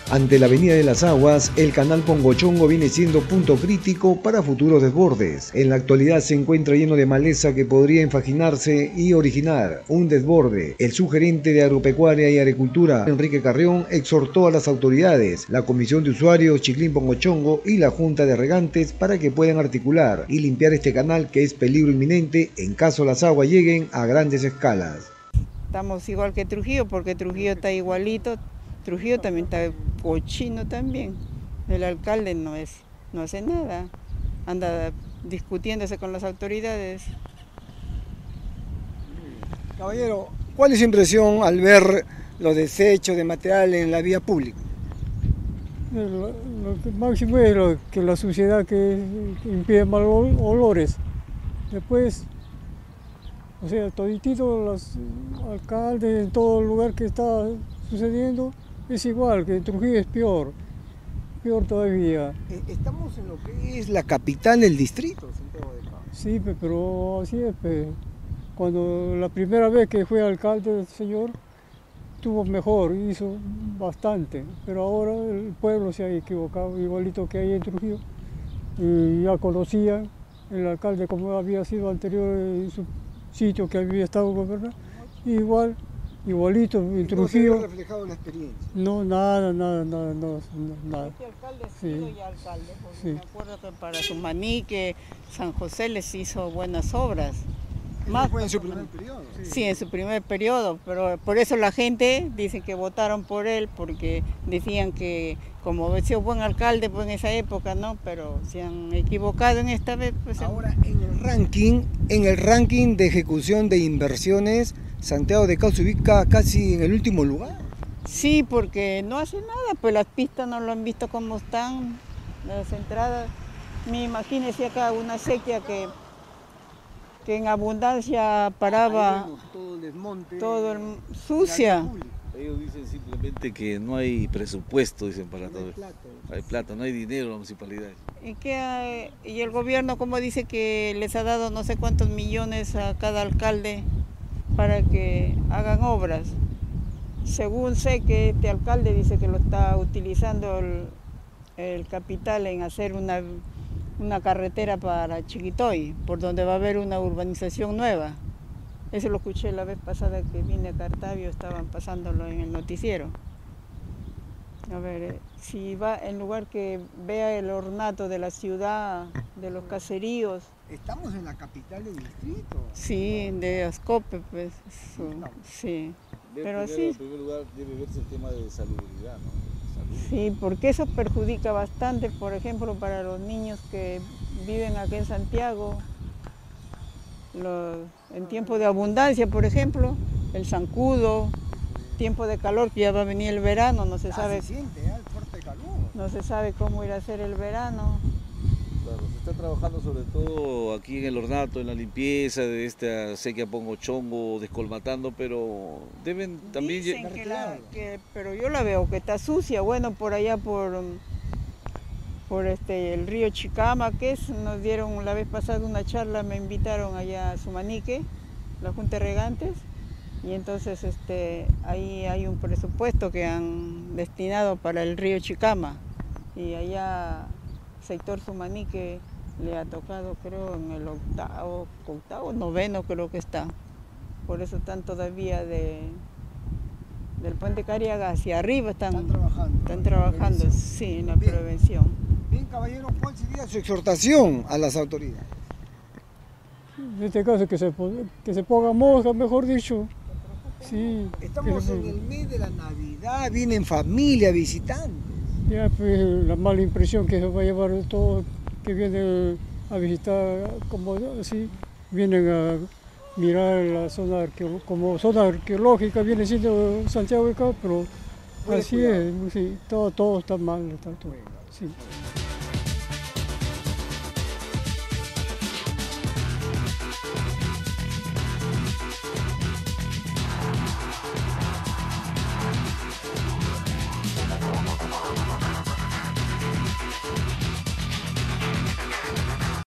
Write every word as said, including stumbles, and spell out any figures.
Ante la Avenida de las Aguas, el canal Pongochongo viene siendo punto crítico para futuros desbordes. En la actualidad se encuentra lleno de maleza que podría enfaginarse y originar un desborde. El subgerente de Agropecuaria y Agricultura, Enrique Carrión, exhortó a las autoridades, la Comisión de Usuarios Chiclín Pongochongo y la Junta de Regantes para que puedan articular y limpiar este canal que es peligro inminente en caso las aguas lleguen a grandes escalas. Estamos igual que Trujillo, porque Trujillo está igualito. Trujillo también está cochino también. El alcalde no, es, no hace nada, anda discutiéndose con las autoridades. Caballero, ¿cuál es su impresión al ver los desechos de material en la vía pública? Lo, lo que máximo es lo, que la suciedad que, que impide malos olores. Después, o sea, toditito los alcaldes en todo lugar que está sucediendo es igual, que en Trujillo es peor, peor todavía. Estamos en lo que es la capital del distrito, Santiago de Cabo. Sí, pero así es, cuando la primera vez que fue alcalde el señor, estuvo mejor, hizo bastante, pero ahora el pueblo se ha equivocado, igualito que hay en Trujillo, y ya conocían el alcalde como había sido anterior en su sitio que había estado gobernando, igual. Igualito, en Trujillo. ¿No se ha reflejado la experiencia? No, nada, nada, nada, no, nada. Este alcalde ha sido sí. ya alcalde, porque sí. me acuerdo que para Sumanique, San José les hizo buenas obras. Más fue en su primer periodo. Sí. sí, en su primer periodo, pero por eso la gente dice que votaron por él, porque decían que como había sido buen alcalde pues en esa época, ¿no? Pero se han equivocado en esta vez. Pues, ahora en el ranking, en el ranking de ejecución de inversiones, Santiago de Cabo se ubica casi en el último lugar. Sí, porque no hace nada, pues las pistas no lo han visto cómo están, las entradas. Me imagínese acá una sequía que, que en abundancia paraba todo el desmonte, todo el, sucia. Ellos dicen simplemente que no hay presupuesto, dicen para no todo. Hay plata, no hay plata, no hay dinero en la municipalidad. ¿Y, qué, y el gobierno como dice que les ha dado no sé cuántos millones a cada alcalde para que hagan obras. Según sé que este alcalde dice que lo está utilizando el, el capital en hacer una, una carretera para Chiquitoy, por donde va a haber una urbanización nueva. Eso lo escuché la vez pasada que vine a Cartavio, estaban pasándolo en el noticiero. A ver, si va en lugar que vea el ornato de la ciudad, de los caseríos. Estamos en la capital del distrito. Sí, de Ascope, pues. Eso, sí. Ver Pero primero, sí. En primer lugar debe verse el tema de salubridad, ¿no? Salud. Sí, porque eso perjudica bastante, por ejemplo, para los niños que viven aquí en Santiago. Los, en tiempo de abundancia, por ejemplo, el zancudo, tiempo de calor, que ya va a venir el verano, no se ah, sabe. Se siente, ¿eh? El fuerte calor. No se sabe cómo ir a hacer el verano. Claro, se está trabajando sobre todo aquí en el ornato, en la limpieza de esta sequía Pongochongo, descolmatando, pero deben también... Dicen que la, que, pero yo la veo que está sucia, bueno, por allá por, por este, el río Chicama, que es, nos dieron la vez pasada una charla, me invitaron allá a Sumanique, la Junta de Regantes, y entonces este, ahí hay un presupuesto que han destinado para el río Chicama, y allá sector Sumanique le ha tocado creo en el octavo, octavo, noveno creo que está. Por eso están todavía de, del puente Cariaga hacia arriba, están, están trabajando, están trabajando en sí, en la Bien. prevención. Bien, caballero, ¿cuál sería su exhortación a las autoridades? En este caso que se, que se ponga mosca, mejor dicho. Sí, estamos en el mes de la Navidad, vienen familia, visitantes. Ya, pues, la mala impresión que se va a llevar todo que vienen a visitar, como así, vienen a mirar la zona arqueológica, como zona arqueológica viene siendo Santiago de Cabo, pero así es, sí, todo, todo está mal, está todo, sí.